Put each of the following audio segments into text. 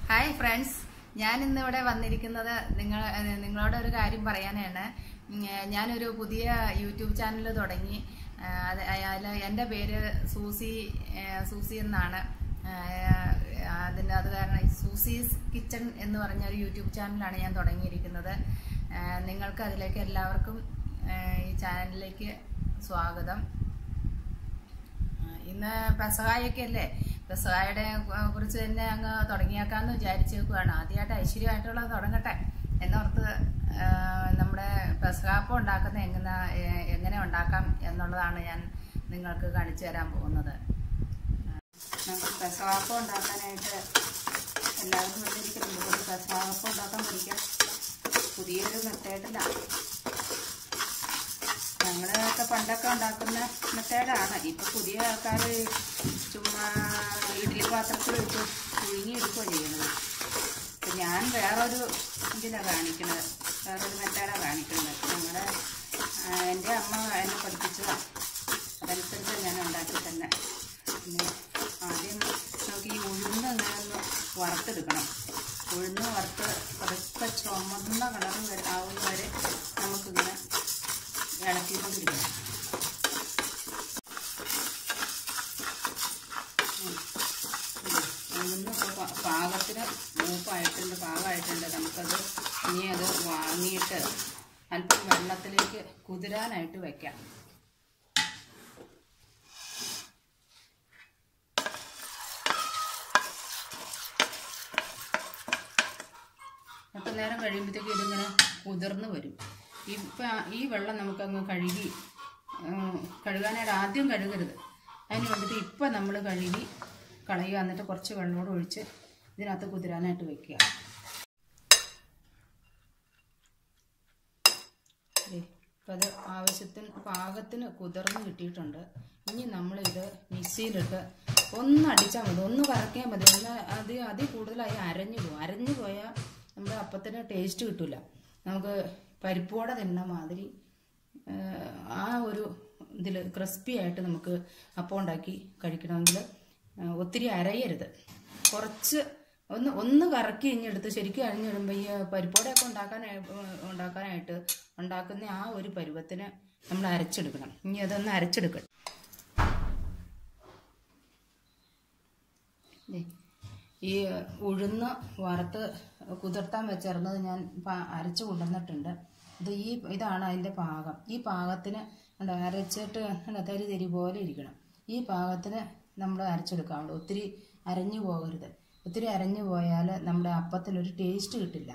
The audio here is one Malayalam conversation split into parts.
ഹായ് ഫ്രണ്ട്സ്, ഞാൻ ഇന്നിവിടെ വന്നിരിക്കുന്നത് നിങ്ങളോട് ഒരു കാര്യം പറയാനാണ്. ഞാനൊരു പുതിയ യൂട്യൂബ് ചാനൽ തുടങ്ങി. എൻ്റെ പേര് സൂസി എന്നാണ്. അത് കാരണം സൂസീസ് കിച്ചൺ എന്ന് പറഞ്ഞ ഒരു യൂട്യൂബ് ചാനലാണ് ഞാൻ തുടങ്ങിയിരിക്കുന്നത്. നിങ്ങൾക്ക് അതിലേക്ക് എല്ലാവർക്കും ഈ ചാനലിലേക്ക് സ്വാഗതം. ഇന്ന് പെസഹായൊക്കെ അല്ലേ, പെസഹായുടെ കുറിച്ച് തന്നെ അങ്ങ് തുടങ്ങിയേക്കാന്ന് വിചാരിച്ചേക്കുവാണ്. ആദ്യമായിട്ട് ഐശ്വര്യമായിട്ടുള്ളത് തുടങ്ങട്ടെ എന്നോർത്ത് നമ്മുടെ പെസഹാപ്പം ഉണ്ടാക്കുന്ന എങ്ങനെ ഉണ്ടാക്കാം എന്നുള്ളതാണ് ഞാൻ നിങ്ങൾക്ക് കാണിച്ചു തരാൻ പോകുന്നത്. നമുക്ക് പെസഹാപ്പം ഉണ്ടാക്കാനായിട്ട് എല്ലാവരും വിളിച്ചിരിക്കുന്നുണ്ട്. ഒരു പെസഹാപ്പം ഉണ്ടാക്കാൻ പഠിക്കാം. പുതിയൊരു മെത്തേഡിലാണ്. ഞങ്ങളൊക്കെ പണ്ടൊക്കെ ഉണ്ടാക്കുന്ന മെത്തേഡാണ്. ഇപ്പം പുതിയ ആൾക്കാർ ചുമ്മാ ഇഡ്ഡലി പാത്രത്തിൽ വെച്ച് പുഴുങ്ങിയെടുക്കുകയാണ് ചെയ്യുന്നത്. അപ്പം ഞാൻ വേറൊരു ഇതിലാണ് കാണിക്കുന്നത്, വേറൊരു മെത്തേഡാണ് കാണിക്കുന്നത്. എൻ്റെ അമ്മ എന്നെ പഠിപ്പിച്ചതാണ്. അതനുസരിച്ച് ഞാൻ ഉണ്ടാക്കി തന്നെ. പിന്നെ ആദ്യം നമുക്ക് ഈ ഉഴുന്ന് അങ്ങനെ ഒന്ന് വറുത്തെടുക്കണം. ഉഴുന്ന് വറുത്ത് പതുക്കെ ചുമന്ന കളർ ആവുന്ന വരെ നമുക്കിങ്ങനെ ഇളക്കിക്കൊണ്ടിരിക്കണം. ഉഴുന്ന് പാകത്തിന് പാകമായിട്ടുണ്ട്. നമുക്കത് ഇനി അത് വാങ്ങിയിട്ട് അല്പം വെള്ളത്തിലേക്ക് കുതിരാനായിട്ട് വയ്ക്കാം. അപ്പം നേരം കഴിയുമ്പോഴത്തേക്ക് ഇതിങ്ങനെ കുതിർന്ന് വരും. ഈ വെള്ളം നമുക്കങ്ങ് കഴുകാനായിട്ട് ആദ്യം കഴുകരുത്. അതിന് വേണ്ടിയിട്ട് ഇപ്പം നമ്മൾ കഴുകി കളയുക. എന്നിട്ട് കുറച്ച് വെള്ളമോട് ഒഴിച്ച് ഇതിനകത്ത് കുതിരാനായിട്ട് വയ്ക്കുക. ഇപ്പം അത് പാകത്തിന് കുതിർന്ന് കിട്ടിയിട്ടുണ്ട്. ഇനി നമ്മളിത് മിക്സിയിലിട്ട് ഒന്നടിച്ചാൽ മതി, ഒന്ന് കറക്കിയാൽ മതി. അതിൽ കൂടുതലായി അരഞ്ഞു പോയാൽ നമ്മുടെ അപ്പത്തിന് ടേസ്റ്റ് കിട്ടില്ല. നമുക്ക് പരിപ്പോടെ തിന്ന മാതിരി ആ ഒരു ഇതിൽ ക്രിസ്പി ആയിട്ട് നമുക്ക് അപ്പം ഉണ്ടാക്കി കഴിക്കണമെങ്കിൽ ഒത്തിരി അരയരുത്. കുറച്ച് ഒന്ന് കറക്കി ഇഞ്ഞെടുത്ത് ശരിക്കും അരിഞ്ഞിടുമ്പോൾ ഈ പരിപ്പോടെയൊക്കെ ഉണ്ടാക്കാനായിട്ട് ഉണ്ടാക്കുന്ന ആ ഒരു പരുവത്തിന് നമ്മൾ അരച്ചെടുക്കണം. ഇനി അതൊന്ന് അരച്ചെടുക്കണം. ഈ ഉഴുന്ന് വറുത്ത് കുതിർത്താൻ വെച്ചിരുന്നത് ഞാൻ അരച്ച് കൊണ്ടുവന്നിട്ടുണ്ട്. ഇതാണ് അതിൻ്റെ പാകം. ഈ പാകത്തിന് അരച്ചിട്ട് തരി പോലെ ഇരിക്കണം. ഈ പാകത്തിന് നമ്മൾ അരച്ചെടുക്കാവുള്ളൂ. ഒത്തിരി അരഞ്ഞു പോകരുത്. ഒത്തിരി അരഞ്ഞു പോയാൽ നമ്മുടെ അപ്പത്തിനൊരു ടേസ്റ്റ് കിട്ടില്ല.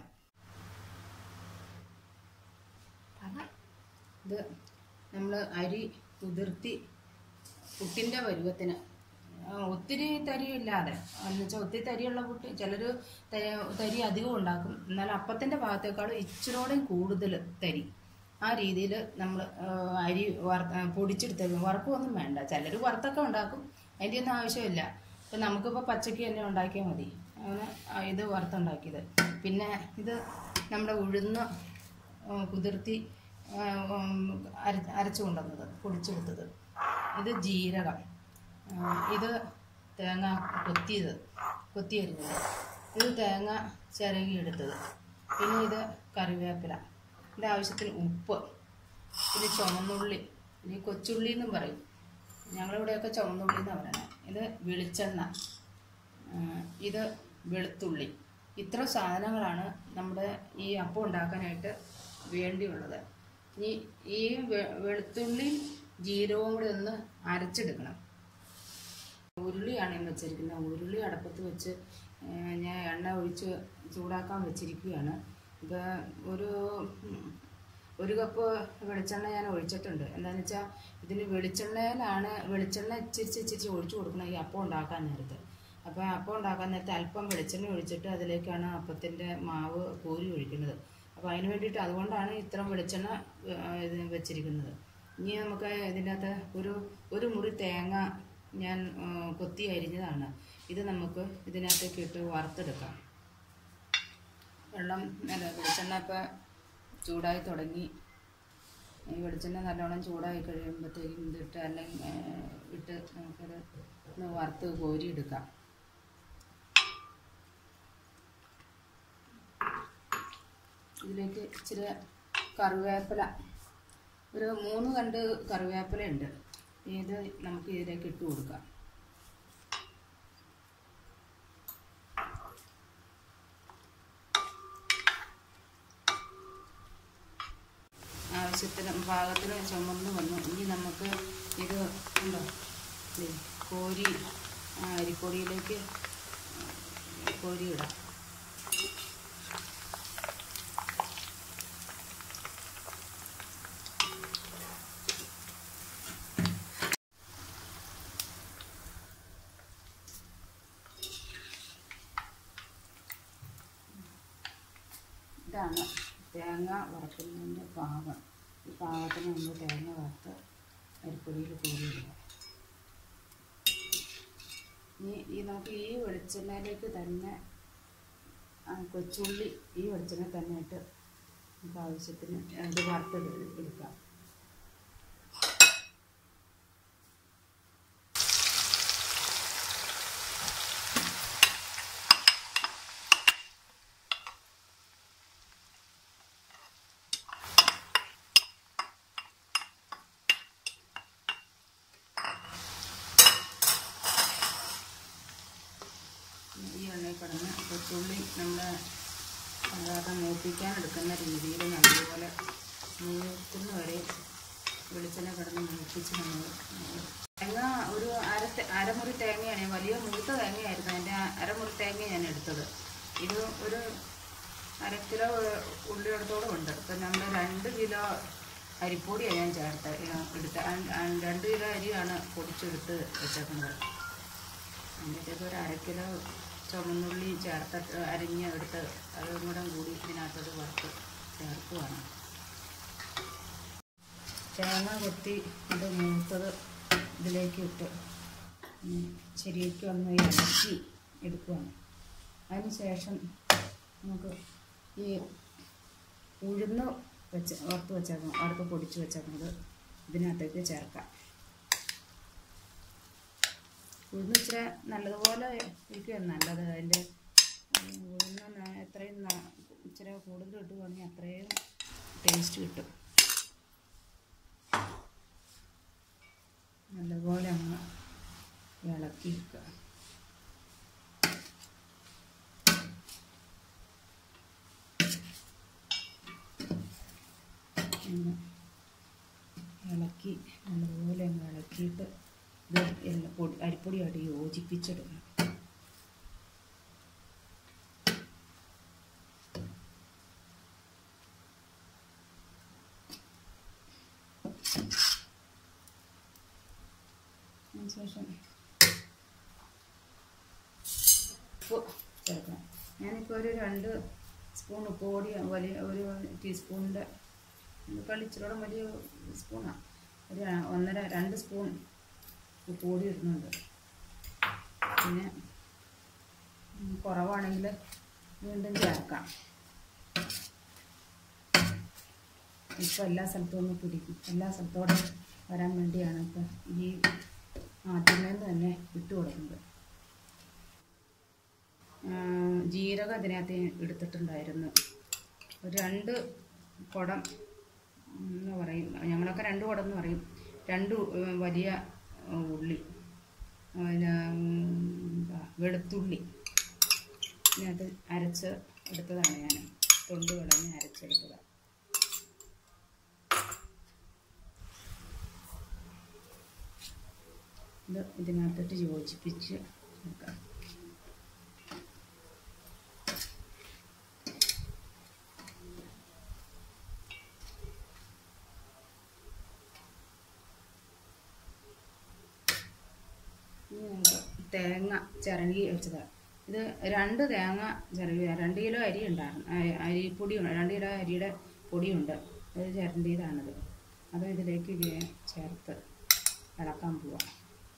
ഇത് നമ്മൾ അരി കുതിർത്തി പുട്ടിൻ്റെ പരുവത്തിന്, ഒത്തിരി തരിയില്ലാതെ, എന്നുവെച്ചാൽ ഒത്തിരി തരിയുള്ള പുട്ട് ചിലർ തരി അധികം ഉണ്ടാക്കും. എന്നാൽ അപ്പത്തിൻ്റെ ഭാഗത്തേക്കാളും ഇച്ചിരോടെയും കൂടുതൽ തരി ആ രീതിയിൽ നമ്മൾ അരി പൊടിച്ചെടുത്തേക്കും. വറുക്കൊന്നും വേണ്ട. ചിലർ വറുത്തൊക്കെ ഉണ്ടാക്കും, അതിൻ്റെ ഒന്നും ആവശ്യമില്ല. ഇപ്പം നമുക്കിപ്പോൾ പച്ചക്ക് തന്നെ ഉണ്ടാക്കിയാൽ മതി. അങ്ങനെ ഇത് വറുത്തുണ്ടാക്കിയത്. പിന്നെ ഇത് നമ്മുടെ ഉഴുന്ന് കുതിർത്തി അരച്ചു കൊണ്ടുവന്നത്, പൊടിച്ചെടുത്തത്. ഇത് ജീരകം, ഇത് തേങ്ങ കൊത്തി അരിഞ്ഞത്, ഇത് തേങ്ങ ചിരകിയെടുത്തത്, പിന്നെ ഇത് കറിവേപ്പില, ഇതിൻ്റെ ആവശ്യത്തിന് ഉപ്പ്, പിന്നെ ചുവന്നുള്ളി, ഇനി കൊച്ചുള്ളി എന്നും പറയും, ഞങ്ങളിവിടെയൊക്കെ ചുവന്നുള്ളി എന്നാണ് പറയുന്നത്. ഇത് വെളിച്ചെണ്ണ, ഇത് വെളുത്തുള്ളി. ഇത്ര സാധനങ്ങളാണ് നമ്മുടെ ഈ അപ്പം ഉണ്ടാക്കാനായിട്ട് വേണ്ടിയുള്ളത്. ഈ വെളുത്തുള്ളി ജീരകവും കൂടി ഒന്ന് അരച്ചെടുക്കണം. ഉരുളിയാണ് ഞാൻ വെച്ചിരിക്കുന്നത്. ഉരുളി അടുപ്പത്ത് വെച്ച് ഞാൻ എണ്ണ ഒഴിച്ച് ചൂടാക്കാൻ വെച്ചിരിക്കുകയാണ്. ഇപ്പോൾ ഒരു കപ്പ് വെളിച്ചെണ്ണ ഞാൻ ഒഴിച്ചിട്ടുണ്ട്. എന്താണെന്ന് വെച്ചാൽ ഇതിന് വെളിച്ചെണ്ണ ഇച്ചിരി ഒഴിച്ചു കൊടുക്കണം ഈ അപ്പം ഉണ്ടാക്കാൻ നേരത്ത്. അപ്പോൾ അപ്പം ഉണ്ടാക്കാൻ നേരത്ത് അല്പം വെളിച്ചെണ്ണ ഒഴിച്ചിട്ട് അതിലേക്കാണ് അപ്പത്തിൻ്റെ മാവ് കോരി ഒഴിക്കുന്നത്. അപ്പോൾ അതിന് വേണ്ടിയിട്ട് അതുകൊണ്ടാണ് ഇത്ര വെളിച്ചെണ്ണ ഇതിന് വെച്ചിരിക്കുന്നത്. ഇനി നമുക്ക് ഇതിനകത്ത് ഒരു മുറി തേങ്ങ ഞാൻ കൊത്തി അരിഞ്ഞതാണ്. ഇത് നമുക്ക് ഇതിനകത്തേക്ക് ഇട്ട് വറുത്തെടുക്കാം. വെളിച്ചെണ്ണ ഇപ്പോൾ ചൂടായി തുടങ്ങി. ഈ വെളിച്ചെണ്ണ നല്ലോണം ചൂടായി കഴിയുമ്പോഴത്തേക്കും ഇതിട്ട് ഇട്ട് നമുക്കത് ഒന്ന് വറുത്ത് കോരിയെടുക്കാം. ഇതിലേക്ക് ഇച്ചിരി കറിവേപ്പില, ഒരു 3 കണ്ട് കറിവേപ്പില ഉണ്ട്. ഇത് നമുക്ക് ഇതിലേക്ക് ഇട്ട് കൊടുക്കാം. ആവശ്യത്തിന് പാകത്തിന് ചുമന്ന് വന്നു. ഇനി നമുക്ക് ഇത് ഉണ്ടോ കോരി അരിപ്പൊടിയിലേക്ക് കോരി ഇടാം. ഇതാണ് തേങ്ങ വറുക്കുന്നതിൻ്റെ പാകം. ഈ പാകത്തിന് നമ്മൾ തേങ്ങ വറുത്ത് അരിപ്പൊടിയിൽ കോരിയിടുക. ഈ നമുക്ക് ഈ വെളിച്ചെണ്ണയിലേക്ക് തന്നെ കൊച്ചുള്ളി ഈ വെളിച്ചെണ്ണ തന്നെ ഇട്ട് നമുക്ക് ആവശ്യത്തിന് ഇത് വറുത്തെടുക്കാം. ഈ എണ്ണയിൽ കിടന്ന് കൊച്ചുള്ളി നമ്മൾ സാധാരണ മൂപ്പിക്കാൻ എടുക്കുന്ന രീതിയിൽ നല്ലപോലെ മൂക്കുന്ന വരെ വെളിച്ചെണ്ണ കിടന്ന് മൂപ്പിച്ച് നമ്മൾ തേങ്ങ ഒരു അരമുറി തേങ്ങയാണ്, വലിയ മൂത്ത തേങ്ങയായിരുന്നു. അതിൻ്റെ അരമുറി തേങ്ങ ഞാൻ എടുത്തത്. ഇത് ഒരു 1/2 കിലോ ഉള്ളിയോടത്തോളം ഉണ്ട്. ഇപ്പം നമ്മൾ 2 കിലോ അരിപ്പൊടിയാണ് ഞാൻ എടുത്ത 2 കിലോ അരിയാണ് പൊടിച്ചെടുത്ത് വെച്ചേക്കുന്നത്. അതിൻ്റെയൊക്കെ ഒരു 1/2 കിലോ ചുമന്നുള്ളി ചേർത്തിട്ട് അരിഞ്ഞെടുത്ത് അതും കൂടെ കൂടി ഇതിനകത്തോട് വറുത്ത് ചേർക്കുവാണ്. തേങ്ങ കൊത്തി ഇത് മൂത്തത് ഇതിലേക്ക് ഇട്ട് ശരിക്കും ഒന്ന് ഇളക്കി എടുക്കുകയാണ്. അതിന് ശേഷം നമുക്ക് ഈ ഉഴുന്ന് വറുത്ത് വെച്ചേക്കണം, വറുത്ത് പൊടിച്ച് വെച്ചേക്കുന്നത് ഇതിനകത്തേക്ക് ചേർക്കാം. ഉഴുന്ന് ഇച്ചിരി നല്ലതുപോലെ ഇരിക്കുക നല്ലത്. അതിൻ്റെ ഉഴുന്ന് എത്രയും ഇച്ചിരി കൂടുതൽ ഇട്ടുകയാണെങ്കിൽ അത്രയും ടേസ്റ്റ് കിട്ടും. നല്ലപോലെ അങ്ങ് ഇളക്കി വെക്കുക. ഇളക്കി നല്ലപോലെ അങ്ങ് ഇളക്കിയിട്ട് ഇത് എല്ലാം അരിപ്പൊടിയായിട്ട് യോജിപ്പിച്ചിടണം. അതിനുശേഷം ഉപ്പ് ചേർക്കണം. ഞാനിപ്പോൾ ഒരു 2 സ്പൂൺ ഉപ്പ് പൊടി, വലിയ ഒരു ടീസ്പൂണിൻ്റെ ഇച്ചിരിയോടെ വലിയ സ്പൂണാണ്, ഒരു 1.5-2 സ്പൂൺ ഉപ്പ് പൊടി ഇടുന്നുണ്ട്. പിന്നെ കുറവാണെങ്കിൽ വീണ്ടും ചേർക്കാം. ഇപ്പോൾ എല്ലാ സ്ഥലത്തും ഒന്ന് പിടിക്കും, എല്ലാ സ്ഥലത്തോടെ വരാൻ വേണ്ടിയാണ് ഇപ്പം ഈ ആദ്യമേ തന്നെ ഇട്ട് കൊടുക്കുന്നത്. ജീരകം ഇതിനകത്ത് എടുത്തിട്ടുണ്ടായിരുന്നു. ഒരു 2 കുടം എന്ന് പറയും, ഞങ്ങളൊക്കെ 2 കുടം എന്ന് പറയും. 2 വലിയ ഉള്ളി, പിന്നെ വെളുത്തുള്ളി ഇതിനകത്ത് അരച്ച് എടുത്തതാണ്. ഞാൻ തൊണ്ട് കളഞ്ഞ് അരച്ചെടുത്തതാണ്. ഇത് ഇതിനകത്തിട്ട് യോജിപ്പിച്ച് എടുക്കാം. തേങ്ങ ചിരണ്ടി വെച്ചതാണ്. ഇത് 2 തേങ്ങ ചിരണ്ടി, 2 കിലോ അരി ഉണ്ടായിരുന്നു, അരിപ്പൊടിയുണ്ട്, 2 കിലോ അരിയുടെ പൊടിയുണ്ട്. അത് ചിരണ്ടിയതാണിത്. അത് ഇതിലേക്ക് ചേർത്ത് ഇളക്കാൻ പോവാം.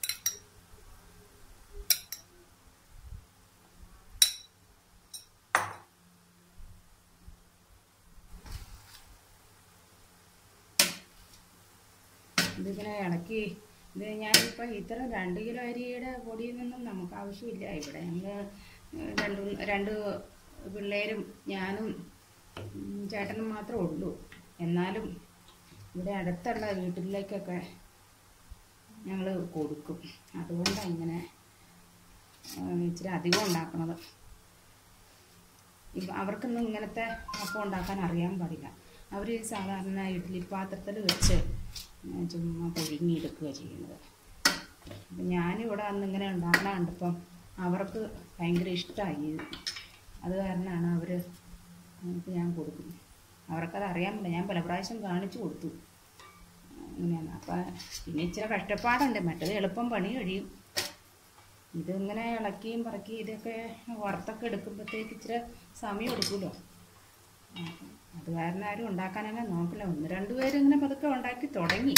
ഇതിങ്ങനെ ഇളക്കി ഇത് ഞാനിപ്പോൾ ഇത്ര 2 കിലോ അരിയുടെ പൊടിയിൽ നിന്നും നമുക്ക് ആവശ്യമില്ല. ഇവിടെ ഞങ്ങൾ 2 പിള്ളേരും ഞാനും ചേട്ടനും മാത്രമേ ഉള്ളൂ. എന്നാലും ഇവിടെ അടുത്തുള്ള വീട്ടിലേക്കൊക്കെ ഞങ്ങൾ കൊടുക്കും. അതുകൊണ്ടാണ് ഇങ്ങനെ ഇച്ചിരി അധികം ഉണ്ടാക്കുന്നത്. അവർക്കൊന്നും ഇങ്ങനത്തെ അപ്പം ഉണ്ടാക്കാൻ അറിയാൻ പാടില്ല. അവർ സാധാരണ ഇഡ്ഡലി പാത്രത്തിൽ വെച്ച് ചുമ്മാ പുഴുങ്ങിയെടുക്കുക ചെയ്യുന്നത്. അപ്പം ഞാനിവിടെ വന്ന് ഇങ്ങനെ ഉണ്ടാക്കണ കണ്ടപ്പം അവർക്ക് ഭയങ്കര ഇഷ്ടമായി. അത് കാരണമാണ് അവർ ഞാൻ കൊടുക്കും. അവർക്കത് അറിയാൻ പറ്റില്ല. ഞാൻ പല പ്രാവശ്യം കാണിച്ചു കൊടുത്തു ഇങ്ങനെയാണ്. അപ്പം പിന്നെ ഇച്ചിരി കഷ്ടപ്പാടുണ്ട്. മറ്റത് എളുപ്പം പണി കഴിയും. ഇതിങ്ങനെ ഇളക്കിയും പറക്കി ഇതൊക്കെ വറുത്തൊക്കെ എടുക്കുമ്പോഴത്തേക്ക് ഇച്ചിരി സമയം എടുക്കുമല്ലോ. അത് കാരണം ആരും ഉണ്ടാക്കാനങ്ങനെ നോക്കില്ല. 1-2 പേര് ഇങ്ങനെ പതുക്കെ ഉണ്ടാക്കി തുടങ്ങി.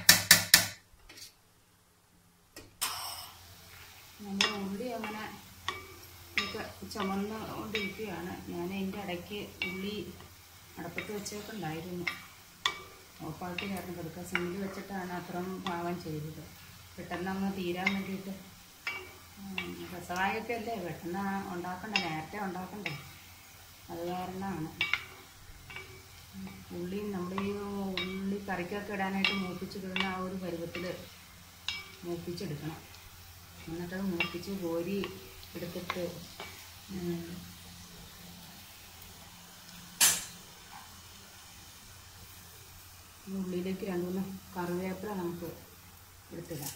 നമ്മൾ ഉള്ളി അങ്ങനെ ഒക്കെ ചുമന്നുകൊണ്ടിരിക്കുകയാണ്. ഞാൻ അതിൻ്റെ ഇടയ്ക്ക് ഉള്ളി അടപ്പത്ത് വെച്ചൊക്കെ ഉണ്ടായിരുന്നു. ഓഫാക്കി കാരണം പതുക്കെ സിമ്മിൽ വെച്ചിട്ടാണ് അത്രയും പാകം ചെയ്തത്. പെട്ടെന്ന് അങ്ങ് തീരാൻ വേണ്ടിയിട്ട്. രസമായൊക്കെ അല്ലേ, പെട്ടെന്ന് ഉണ്ടാക്കണ്ടേ, നേരത്തെ ഉണ്ടാക്കണ്ടേ. അത് കാരണമാണ്. ഉള്ളി നമ്മൾ ഈ ഉള്ളി കറിക്കൊക്കെ ഇടാനായിട്ട് മൂപ്പിച്ചിടുന്ന ആ ഒരു പരുവത്തിൽ മൂപ്പിച്ചെടുക്കണം. എന്നിട്ടത് മൂപ്പിച്ച് കോരി എടുത്തിട്ട് ഉള്ളിയിലേക്ക് 2-3 കറിവേപ്പില നമുക്ക് എടുത്തിടാം.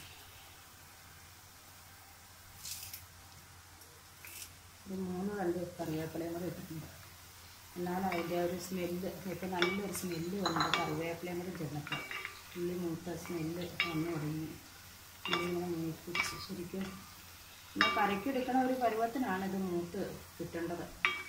ഒരു 3 തണ്ട് കറിവേപ്പിലയും കൂടെ ഇട്ടിട്ടുണ്ട്. എന്നാലും അതിൻ്റെ ഒരു സ്മെല്ല് ഇപ്പം നല്ലൊരു സ്മെല്ല് വന്നത് കറിവേപ്പിലയും കൂടെ ചേർന്നിട്ട് ഉള്ളി മൂത്ത സ്മെല്ല് വന്നു തുടങ്ങി. ഇങ്ങനെ മൂപ്പിച്ച് ശരിക്കും നമ്മൾ കറിക്ക് എടുക്കണ ഒരു പരുവത്തിനാണ് ഇത് മൂത്ത് കിട്ടേണ്ടത്.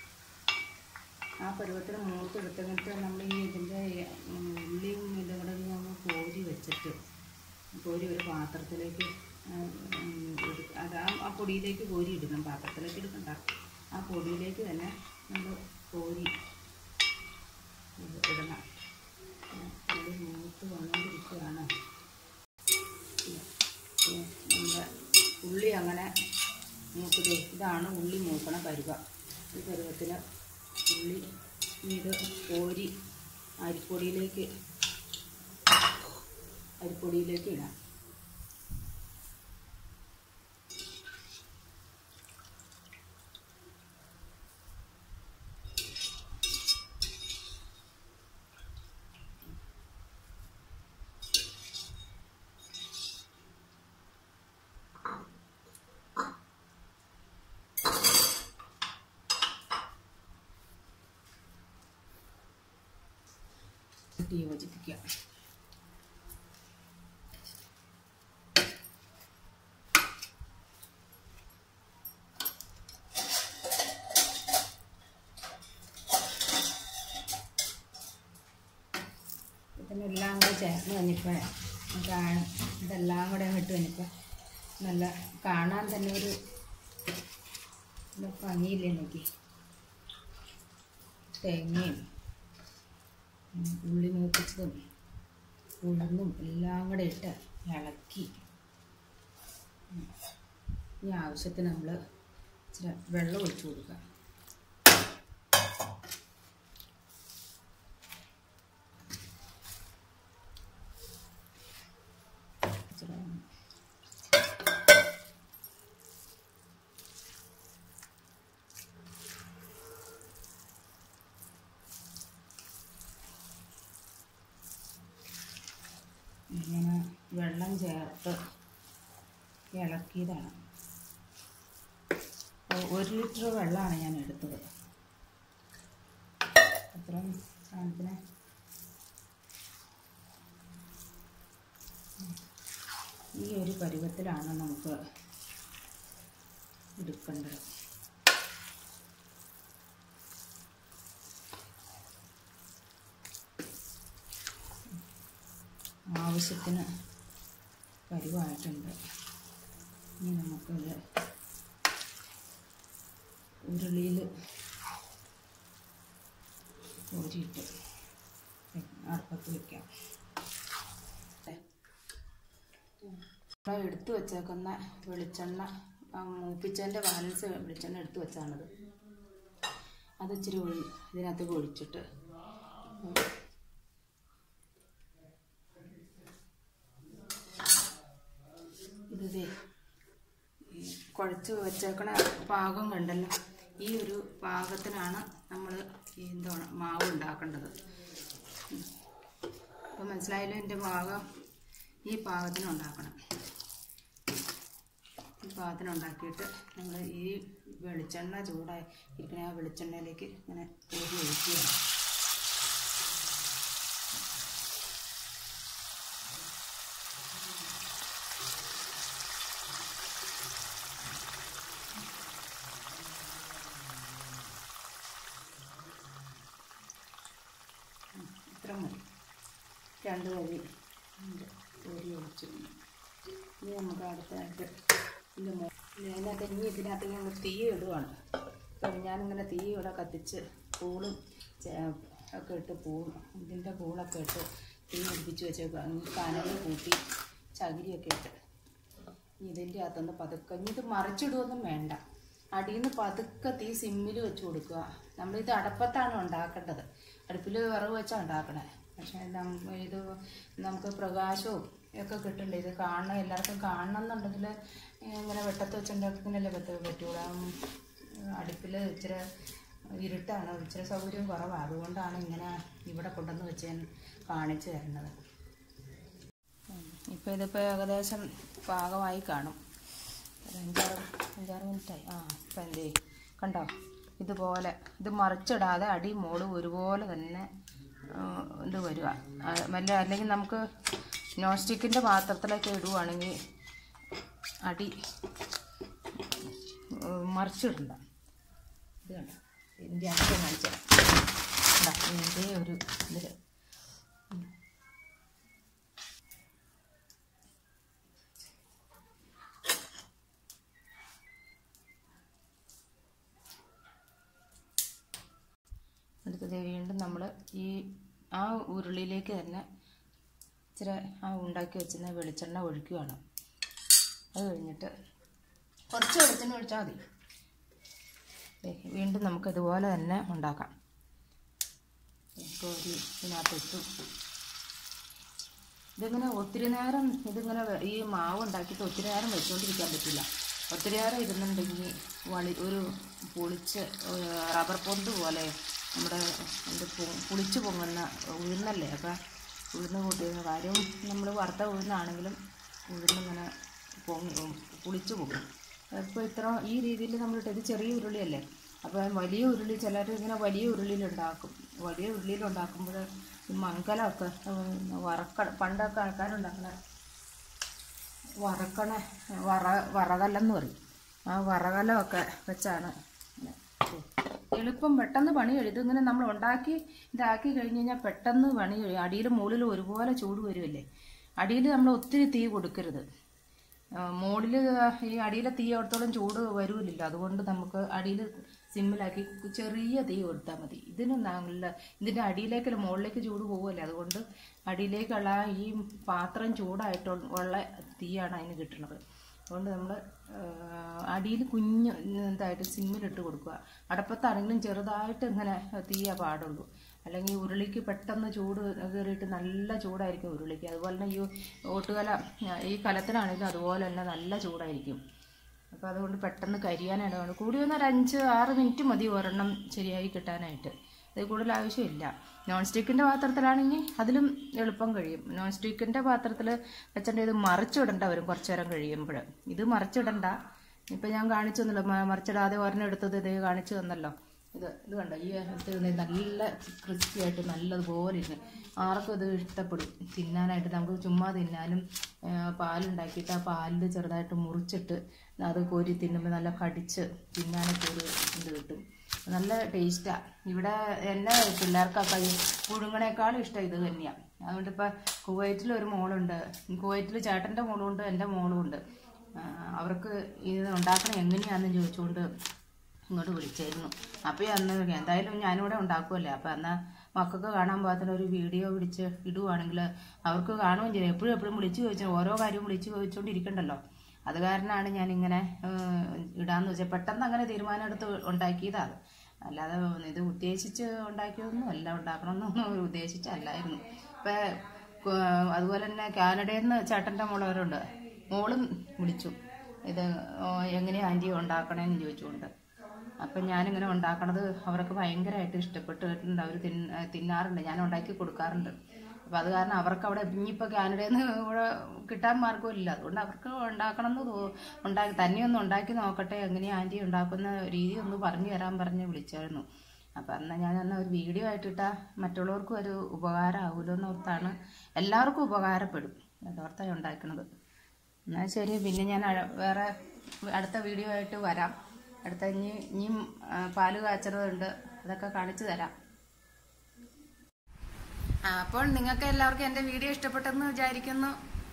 ആ പരുവത്തിന് മൂത്ത് എടുത്തിട്ട് നമ്മൾ ഈ ഇതിൻ്റെ ഉള്ളിയും ഇതും കൂടെ നമ്മൾ കോരി വെച്ചിട്ട് കോരി ഒരു പാത്രത്തിലേക്ക് അത് ആ പൊടിയിലേക്ക് കോരി ഇടണം. പാത്രത്തിലേക്ക് എടുക്കണ്ട, ആ പൊടിയിലേക്ക് തന്നെ നമ്മൾ കോരി ഇടണം. ഉള്ളി മൂത്ത് വന്നുകൊണ്ടിരിക്കുകയാണ്. നമ്മുടെ ഉള്ളി അങ്ങനെ മൂത്ത് ഇതാണ് ഉള്ളി മൂക്കണ പരുവ. ഈ പരുവത്തിന് ഉള്ളി ഇത് കോരി അരിപ്പൊടിയിലേക്ക് ഇടാം. യോജിപ്പിക്കുക. ഇതിനെല്ലാം കൂടെ ചേർന്ന് കഴിഞ്ഞപ്പോൾ ഇതെല്ലാം കൂടെ ഇട്ട് കഴിഞ്ഞപ്പോൾ നല്ല കാണാൻ തന്നെ ഒരു ഭംഗിയില്ലേ നോക്കി. തേങ്ങയും ഉള്ളി മൂപ്പിച്ചതും ഉഴുന്നും എല്ലാം കൂടെ ഇട്ട് ഇളക്കി ഈ ആവശ്യത്തിന് നമ്മൾ ഇച്ചിരി വെള്ളം ഒഴിച്ചു കൊടുക്കുക. ഇങ്ങനെ വെള്ളം ചേർത്ത് ഇളക്കിയതാണ്. 1 ലിറ്റർ വെള്ളമാണ് ഞാൻ എടുത്തത്. അത്രയും സാധനത്തിന് ഈ ഒരു പരുവത്തിലാണ് നമുക്ക് എടുക്കേണ്ടത്. ആവശ്യത്തിന് പരുവായിട്ടുണ്ട്. ഇനി നമുക്കത് ഉരുളിയിൽ കോരിയിട്ട് അടുപ്പത്ത് വയ്ക്കാം. എടുത്തു വച്ചേക്കുന്ന വെളിച്ചെണ്ണ മൂപ്പിച്ചതിൻ്റെ ബാലൻസ് വെളിച്ചെണ്ണ എടുത്തു വെച്ചാണത്. അത് ഇച്ചിരി ഇതിനകത്തേക്ക് ഒഴിച്ചിട്ട് ഇത് കുഴച്ച് വെച്ചേക്കണ പാകം കണ്ടല്ലോ, ഈ ഒരു പാകത്തിനാണ് നമ്മൾ എന്താണ് മാവ് ഉണ്ടാക്കേണ്ടത്. അപ്പോൾ മനസ്സിലായാലും എൻ്റെ പാകം ഈ പാകത്തിനുണ്ടാക്കണം. ഈ പാകത്തിനുണ്ടാക്കിയിട്ട് നമ്മൾ ഈ വെളിച്ചെണ്ണ ചൂടായി ഇരിക്കുന്ന ആ വെളിച്ചെണ്ണയിലേക്ക് ഇങ്ങനെ കോരി ഒഴിക്കുകയാണ്. ഇത്ര മതി, 2 കരി കോരി ഒഴിച്ചു. ഇനി നമുക്ക് അടുത്തായിട്ട് ഇതിനകത്ത് ഇതിനകത്ത് ഞങ്ങൾ തീ ഇടുകയാണ്. അപ്പം ഞാനിങ്ങനെ തീ ഇവിടെ കത്തിച്ച് പൂളും ഒക്കെ ഇട്ട് ഇതിൻ്റെ പൂളൊക്കെ ഇട്ട് തീ പിടിപ്പിച്ച് വെച്ചേക്കുക. കനൽ കൂട്ടി ചകിരിയൊക്കെ ഇട്ട് ഇതിൻ്റെ അകത്തുനിന്ന് പതുക്കെ, ഇത് മറിച്ചിടുകയൊന്നും വേണ്ട, അടിയിൽ നിന്ന് പതുക്കെ തീ സിമ്മിൽ വെച്ച് കൊടുക്കുക. നമ്മളിത് അടപ്പത്താണ് ഉണ്ടാക്കേണ്ടത്, അടുപ്പിൽ വിറക് വെച്ചാണ് ഉണ്ടാക്കണേ. പക്ഷേ ഇത് നമുക്ക് പ്രകാശവും ഒക്കെ കിട്ടണ്ടേ, ഇത് കാണണം, എല്ലാവർക്കും കാണണം എന്നുണ്ടെങ്കിൽ ഇങ്ങനെ വെട്ടത്ത് വെച്ചുണ്ടാക്കുന്നല്ലേ പറ്റുള്ളൂ. അടുപ്പിൽ ഇച്ചിരി ഇരുട്ടാണ്, ഇച്ചിരി സൗകര്യം കുറവാണ്, അതുകൊണ്ടാണ് ഇങ്ങനെ ഇവിടെ കൊണ്ടുവന്ന് വെച്ച് ഞാൻ കാണിച്ചു തരുന്നത്. ഇപ്പോൾ ഇതിപ്പോൾ ഏകദേശം പാകമായി കാണും, 5-6 മിനിറ്റായി. ഇപ്പം എന്തേ കണ്ടോ, ഇതുപോലെ ഇത് മറിച്ചിടാതെ അടി മോള് ഒരുപോലെ തന്നെ ഇത് വരിക. അല്ലെങ്കിൽ നമുക്ക് നോൺ സ്റ്റിക്കിൻ്റെ പാത്രത്തിലേക്ക് ഇടുവാണെങ്കിൽ അടി മറിച്ചിടണ്ട. ഇത് കണ്ട, ഇതിൻ്റെ അടുത്ത് കാണിച്ചാൽ ഇതിൻ്റെ ഒരു ഇതിൽ അടുത്തത് വീണ്ടും നമ്മൾ ആ ഉരുളിയിലേക്ക് തന്നെ ഇച്ചിരി ഉണ്ടാക്കി വെച്ചിരുന്ന വെളിച്ചെണ്ണ ഒഴിക്കുകയാണ്. അത് കഴിഞ്ഞിട്ട് കുറച്ച് വെളിച്ചെണ്ണ ഒഴിച്ചാൽ മതി. വീണ്ടും നമുക്ക് ഇതുപോലെ തന്നെ ഉണ്ടാക്കാം. ഇതിനകത്തിട്ടു ഇതിങ്ങനെ ഒത്തിരി നേരം ഈ മാവ് ഉണ്ടാക്കിയിട്ട് ഒത്തിരി നേരം വെച്ചുകൊണ്ടിരിക്കാൻ പറ്റില്ല. ഒത്തിരി നേരം ഇരുന്നുണ്ടെങ്കിൽ ഒരു പുളിച്ച് റബ്ബർ പൊന്ത് പോലെ നമ്മുടെ പുളിച്ച് പൊങ്ങുന്ന ഉഴുന്നല്ലേ. അപ്പോൾ ഉഴുന്ന് കൂട്ടിയ കാര്യം നമ്മൾ വറുത്ത ഉഴുന്നാണെങ്കിലും ഉഴുന്നിങ്ങനെ പുളിച്ച് പോകും. അപ്പോൾ ഈ രീതിയിൽ നമ്മളിട്ട്, ഇത് ചെറിയ ഉരുളിയല്ലേ, അപ്പോൾ വലിയ ഉരുളി ചിലർ ഇങ്ങനെ വലിയ ഉരുളിയിലുണ്ടാക്കും. വലിയ ഉരുളിയിലുണ്ടാക്കുമ്പോൾ ഈ മംഗലമൊക്കെ പണ്ടൊക്കെ ആൾക്കാരുണ്ടാക്കണ വറകല്ലെന്ന് പറയും. ആ വറകലമൊക്കെ വെച്ചാണ് എളുപ്പം പെട്ടെന്ന് പണി കഴിയും. ഇതിങ്ങനെ നമ്മൾ ഇതാക്കി കഴിഞ്ഞ് കഴിഞ്ഞാൽ പെട്ടെന്ന് പണി കഴിയും. അടിയിലും മുകളിലും ഒരുപോലെ ചൂട് വരുമല്ലേ. അടിയിൽ നമ്മൾ ഒത്തിരി തീ കൊടുക്കരുത്, മുകളിൽ ഈ അടിയിലെ തീ അവിടത്തോളം ചൂട് വരൂലില്ല. അതുകൊണ്ട് നമുക്ക് അടിയിൽ സിമ്മിലാക്കി ചെറിയ തീ കൊടുത്താൽ മതി. ഇതിൻ്റെ അടിയിലേക്ക് മുകളിലേക്ക് ചൂട് പോകുമല്ലേ, അതുകൊണ്ട് അടിയിലേക്കുള്ള ഈ പാത്രം ചൂടായിട്ടുള്ള തീയാണ് അതിന് കിട്ടുന്നത്. അതുകൊണ്ട് നമ്മൾ അടിയിൽ ഇതായിട്ട് സിമ്മിലിട്ട് കൊടുക്കുക. അടപ്പത്താണെങ്കിലും ചെറുതായിട്ട് ഇങ്ങനെ തീയേ പാടുള്ളൂ, അല്ലെങ്കിൽ ഉരുളിക്ക് പെട്ടെന്ന് ചൂട് കയറിയിട്ട് നല്ല ചൂടായിരിക്കും ഉരുളിക്ക്. അതുപോലെ തന്നെ ഈ കലത്തിനാണെങ്കിലും അതുപോലെ തന്നെ നല്ല ചൂടായിരിക്കും. അപ്പോൾ അതുകൊണ്ട് പെട്ടെന്ന് കരിയാനായിട്ട് കൂടി വന്ന 5-6 മിനിറ്റ് മതി ഒരെണ്ണം ശരിയായി കിട്ടാനായിട്ട്. അത് കൂടുതൽ ആവശ്യമില്ല. നോൺ സ്റ്റിക്കിൻ്റെ പാത്രത്തിലാണെങ്കിൽ അതിലും എളുപ്പം കഴിയും. നോൺ സ്റ്റിക്കിൻ്റെ പാത്രത്തിൽ വെച്ചിട്ട് ഇത് മറിച്ചിടേണ്ട വരും കുറച്ച് നേരം കഴിയുമ്പോൾ. ഇത് മറിച്ചിടണ്ട. ഇപ്പം ഞാൻ കാണിച്ചു തന്നല്ലോ, മറിച്ചിടാതെ ഒരെണ്ണം എടുത്തത് ഇത് കാണിച്ചു തന്നല്ലോ. ഇത് കണ്ടോ, ഈ നല്ല ക്രിസ്പി ആയിട്ട് നല്ലതുപോലെ ഇരുന്ന് ആർക്കും ഇത് ഇഷ്ടപ്പെടും തിന്നാനായിട്ട്. നമുക്ക് ചുമ്മാ തിന്നാനും പാലുണ്ടാക്കിയിട്ട് ആ പാലിൽ ചെറുതായിട്ട് മുറിച്ചിട്ട് അത് കോരി തിന്നുമ്പോൾ നല്ല കടിച്ച് തിന്നാനൊക്കെ ഒരു ഇത് കിട്ടും. നല്ല ടേസ്റ്റാണ്. ഇവിടെ എൻ്റെ പിള്ളേർക്കൊക്കെ പുഴുങ്ങണേക്കാളും ഇഷ്ടം ഇത് തന്നെയാണ്. അതുകൊണ്ട് ഇപ്പം കുവൈറ്റിലൊരു മോളുണ്ട്, കുവൈറ്റിൽ ചേട്ടൻ്റെ മോളുമുണ്ട്, എൻ്റെ മോളുമുണ്ട്. അവർക്ക് ഇത് ഉണ്ടാക്കണം എങ്ങനെയാണെന്ന് ചോദിച്ചുകൊണ്ട് ഇങ്ങോട്ട് വിളിച്ചായിരുന്നു. അപ്പോൾ അന്ന് എന്തായാലും ഞാനിവിടെ ഉണ്ടാക്കുമല്ലേ, അപ്പോൾ എന്നാൽ മക്കൾക്ക് കാണാൻ പാകത്തിന് ഒരു വീഡിയോ പിടിച്ച് ഇടുവാണെങ്കിൽ അവർക്ക് കാണുകയും ചെയ്യും. എപ്പോഴും വിളിച്ച് ചോദിച്ചാൽ ഓരോ കാര്യവും വിളിച്ച് ചോദിച്ചുകൊണ്ടിരിക്കണ്ടല്ലോ. അത് കാരണമാണ് ഞാനിങ്ങനെ ഇടാമെന്ന് വെച്ചാൽ പെട്ടെന്ന് അങ്ങനെ തീരുമാനം എടുത്ത് ഉണ്ടാക്കിയതാണ്. അല്ലാതെ ഇത് ഉദ്ദേശിച്ച് ഉണ്ടാക്കിയൊന്നും അല്ല, ഉണ്ടാക്കണമെന്നൊന്നും ഉദ്ദേശിച്ചല്ലായിരുന്നു. ഇപ്പം അതുപോലെ തന്നെ കാനഡയിൽ നിന്ന് ചേട്ടൻ്റെ മോളവരുണ്ട്, മോളും വിളിച്ചു ഇത് എങ്ങനെയാണ് ആൻറ്റി ഉണ്ടാക്കണേന്ന് ചോദിച്ചുകൊണ്ട്. അപ്പം ഞാനിങ്ങനെ ഉണ്ടാക്കണത് അവർക്ക് ഭയങ്കരമായിട്ട് ഇഷ്ടപ്പെട്ടിട്ടുണ്ട്. അവർ തിന്നാറുണ്ട്, ഞാൻ ഉണ്ടാക്കി കൊടുക്കാറുണ്ട്. അപ്പം അത് കാരണം അവർക്ക് അവിടെ ഇനിയിപ്പോൾ കാനഡയിൽ നിന്ന് ഇവിടെ കിട്ടാൻ മാർഗ്ഗമില്ല. അതുകൊണ്ട് അവർക്ക് ഉണ്ടാക്കണമെന്ന് തന്നെയൊന്ന് ഉണ്ടാക്കി നോക്കട്ടെ, എങ്ങനെയാണ് ആൻറ്റി ഉണ്ടാക്കുന്ന രീതി ഒന്ന് പറഞ്ഞു തരാൻ പറഞ്ഞ് വിളിച്ചായിരുന്നു. അപ്പം എന്നാൽ ഞാൻ ഒരു വീഡിയോ ആയിട്ടിട്ടാൽ മറ്റുള്ളവർക്കും ഒരു ഉപകാരമാകുമല്ലോ എന്നോർത്താണ്, എല്ലാവർക്കും ഉപകാരപ്പെടും അതോർത്താണ് ഉണ്ടാക്കുന്നത്. എന്നാൽ ശരി, പിന്നെ ഞാൻ വേറെ അടുത്ത വീഡിയോ ആയിട്ട് വരാം. അടുത്ത ഇനിയും പാല് കാച്ചറുണ്ട്, അതൊക്കെ കാണിച്ചു തരാം. അപ്പോൾ നിങ്ങൾക്ക് എല്ലാവർക്കും എൻ്റെ വീഡിയോ ഇഷ്ടപ്പെട്ടെന്ന് വിചാരിക്കുന്നു.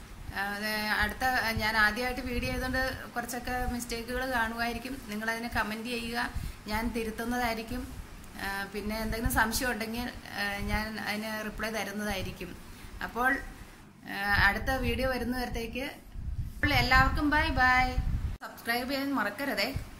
ഞാൻ ആദ്യമായിട്ട് വീഡിയോ ചെയ്തുകൊണ്ട് കുറച്ചൊക്കെ മിസ്റ്റേക്കുകൾ കാണുമായിരിക്കും. നിങ്ങളതിനെ കമൻറ്റ് ചെയ്യുക, ഞാൻ തിരുത്തുന്നതായിരിക്കും. പിന്നെ എന്തെങ്കിലും സംശയം ഉണ്ടെങ്കിൽ ഞാൻ അതിന് റിപ്ലൈ തരുന്നതായിരിക്കും. അപ്പോൾ അടുത്ത വീഡിയോ വരുന്നവരത്തേക്ക് എല്ലാവർക്കും ബൈ ബൈ. സബ്സ്ക്രൈബ് ചെയ്യാൻ മറക്കരുതേ.